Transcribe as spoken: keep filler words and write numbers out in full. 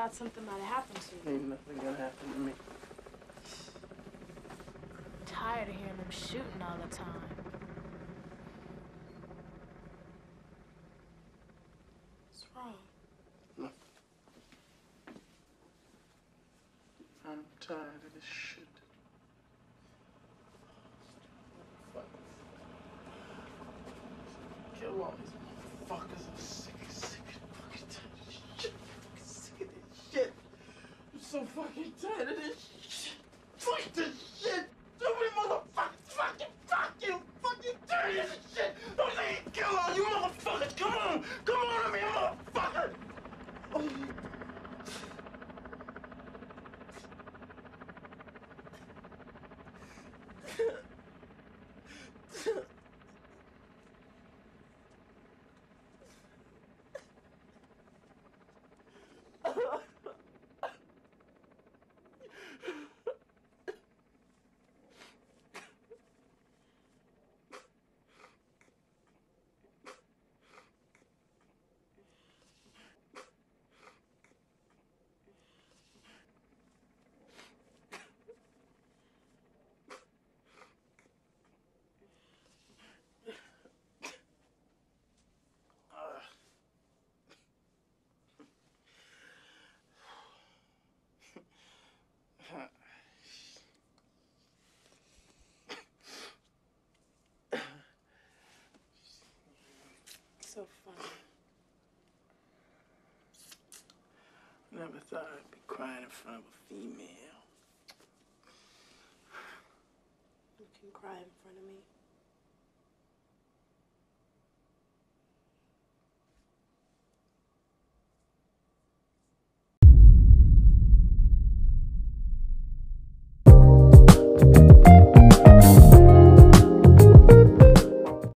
thought something might have happened to you. Ain't nothing gonna happen to me. I'm tired of hearing them shooting all the time. What's wrong? No. I'm tired of this shit. Kill all these motherfuckers. I'm sick, sick, fucking tired of this shit. I'm sick of this shit. I'm so fucking tired of this shit. Fuck this shit. So many motherfuckers. Fucking fuck you. Fucking tired of this shit. Don't let me kill all you motherfuckers. Come on. Come on to me, motherfucker. Oh. So funny. Never thought I'd be crying in front of a female. You can cry in front of me.